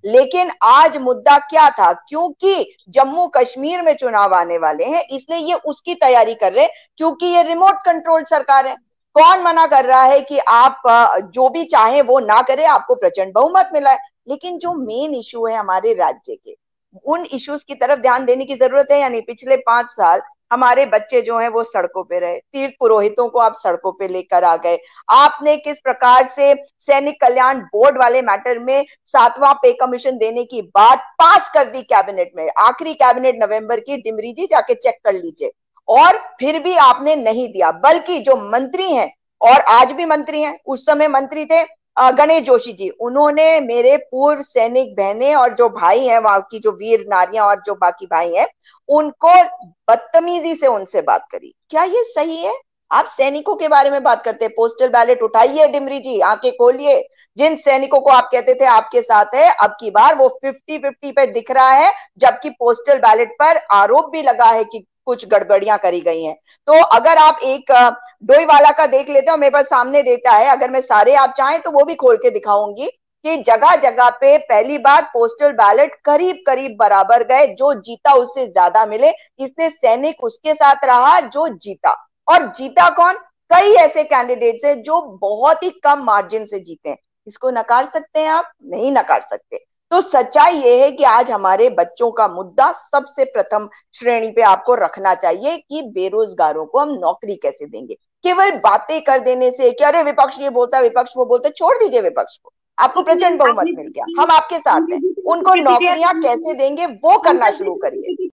लेकिन आज मुद्दा क्या था, क्योंकि जम्मू कश्मीर में चुनाव आने वाले हैं इसलिए ये उसकी तैयारी कर रहे हैं, क्योंकि ये रिमोट कंट्रोल सरकार है। कौन मना कर रहा है कि आप जो भी चाहें वो ना करें, आपको प्रचंड बहुमत मिला है। लेकिन जो मेन इशू है हमारे राज्य के, उन इश्यूज की तरफ ध्यान देने की जरूरत है। यानी पिछले 5 साल हमारे बच्चे जो हैं वो सड़कों पे रहे, तीर्थ पुरोहितों को आप सड़कों पे लेकर आ गए। आपने किस प्रकार से सैनिक कल्याण बोर्ड वाले मैटर में 7वां पे कमीशन देने की बात पास कर दी कैबिनेट में, आखिरी कैबिनेट नवंबर की, डिमरी जी जाके चेक कर लीजिए। और फिर भी आपने नहीं दिया, बल्कि जो मंत्री हैं और आज भी मंत्री हैं, उस समय मंत्री थे गणेश जोशी जी, उन्होंने मेरे पूर्व सैनिक बहनें और जो भाई हैं वहां की, जो वीर नारियां और जो बाकी भाई हैं, उनको बदतमीजी से उनसे बात करी। क्या ये सही है? आप सैनिकों के बारे में बात करते हैं। पोस्टल बैलेट उठाइए डिमरी जी, आंखें खोलिए। जिन सैनिकों को आप कहते थे आपके साथ है, अब की बार वो 50-50 पे दिख रहा है, जबकि पोस्टल बैलेट पर आरोप भी लगा है कि कुछ गड़बड़ियां करी गई हैं। तो अगर आप एक डोईवाला का देख लेते हो, मेरे पास सामने डेटा है, अगर मैं सारे आप चाहें तो वो भी खोल के दिखाऊंगी कि जगह जगह पे पहली बार पोस्टल बैलेट करीब करीब बराबर गए, जो जीता उससे ज्यादा मिले, इसलिए सैनिक उसके साथ रहा जो जीता। और जीता कौन? कई ऐसे कैंडिडेट्स हैं जो बहुत ही कम मार्जिन से जीते हैं। इसको नकार सकते हैं आप? नहीं नकार सकते। तो सच्चाई ये है कि आज हमारे बच्चों का मुद्दा सबसे प्रथम श्रेणी पे आपको रखना चाहिए कि बेरोजगारों को हम नौकरी कैसे देंगे। केवल बातें कर देने से कि अरे विपक्ष ये बोलता है, विपक्ष वो बोलता है, छोड़ दीजिए विपक्ष को, आपको प्रचंड बहुमत मिल गया, हम आपके साथ हैं। उनको नौकरियां कैसे देंगे वो करना शुरू करिए।